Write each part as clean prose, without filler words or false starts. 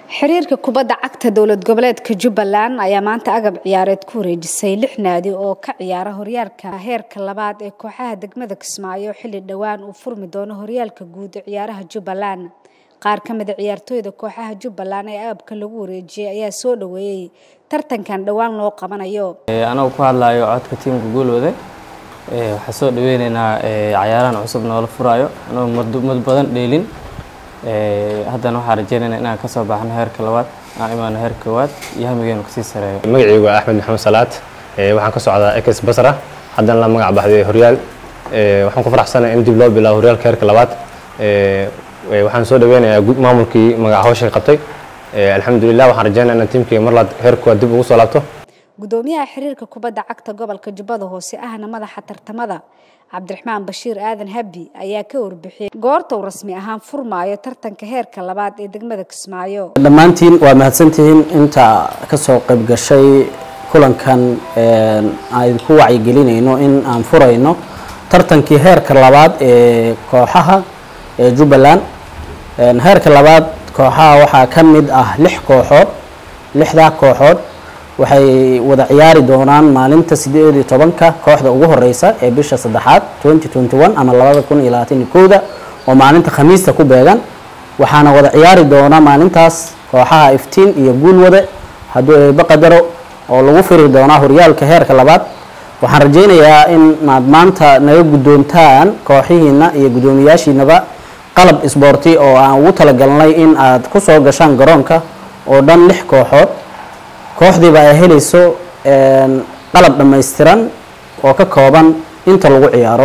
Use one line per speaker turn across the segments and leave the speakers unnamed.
xiriirka kubadda cagta dawlad goboleedka Jubbaland ayaa maanta agab ciyaareed ku wareejisay 6 naadi oo ka ciyaara horyaalka heerka labaad ee kooxaha degmada Kismaayo xilli dhawaan uu furmi doono horyaalka guud ee ciyaaraha Jubbaland. qaar ka mid ah ciyaartoyda kooxaha Jubbaland ee agabka lagu wareejiyay ayaa soo dhaweeyay tartankan dhawaan loo qabanayo.
Anagu ku hadlayo codka tiimka Goolwade waxa soo dhaweynaynaa ciyaarahan cusub oo la furayo anagu mud badan dheelin haddana waxaan rajeynaynaa inaan ka soo baxno heerka labaad aan imaano heerka koowaad iyo hamigeenu ka sii sareeyo.
magacaygu waa Axmed Maxamed Salaad waxaan ka socdaa Ekes Basra haddana la magac baxday horyaal waxaan ku faraxsanahay in dib loo bilaabo horyaalka heerka labaad waxaan soo dhaweynayaa maamulkii magac hawsha qabtay alxamdulillah waxaan rajeynaynaa in tiimkii mar labaad heerka koowaad dib ugu soo laabto.
gudoomiyaha xiriirka kubadda cagta gobolka Jubbada Hoose ahna madaxa tartamada Cabdiraxmaan Bashiir Aadan Habbi ayaa ka warbixiyay goorta uu rasmi ahaan furmaayo tartanka heerka labaad ee degmada Kismaayo.
dhammaantiin waa mahadsantihiin inta ka soo qayb gashay kulankan aan ku wacyigelinayno in aan furayno tartankii heerka labaad ee kooxaha ee Jubbaland. heerka labaad kooxaha waxaa ka mid ah 6 kooxood 6 kooxood waxay wada ciyaari doonaan maalinta 18 kooxda ugu horeysa ee bisha 3aad 2021 ama 2021 oo maalinta Khamiista ku beegan waxaana wada ciyaari doona maalintaas kooxaha Iftiin iyo Goolwade haduu ay baqadaro oo lagu firi doona horyaalka heerka labaad. waxaan rajeynayaa in maanta naga gudoontaan kooxihiina iyo gudoomiyaashiinaba qalab isboorti oo aan ugu talagalnay in aad ku soo gashaan garoonka oo dhan 6 kooxood kooxdiiba ay helayso qalab dhameystiran oo ka kooban inta lagu ciyaaro.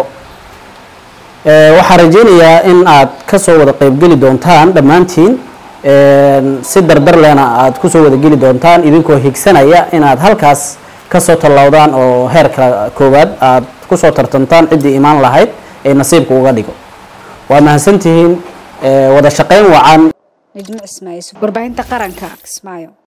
waxaan rajeynayaa in aad ka soo wada qayb gali doontaan dhammaantiin si dardar lehna aad ku soo wada gali doontaan idinkoo higsanaya inaad halkaas ka soo talowdaan oo heerka koowaad aad ku soo tartantaan cidii imaan lahayd ee nasiibka uga dhigo. waa mahadsantihiin wada shaqayn wacan.
Najmi Ismaaciil, warbaahinta qaranka Kismaayo.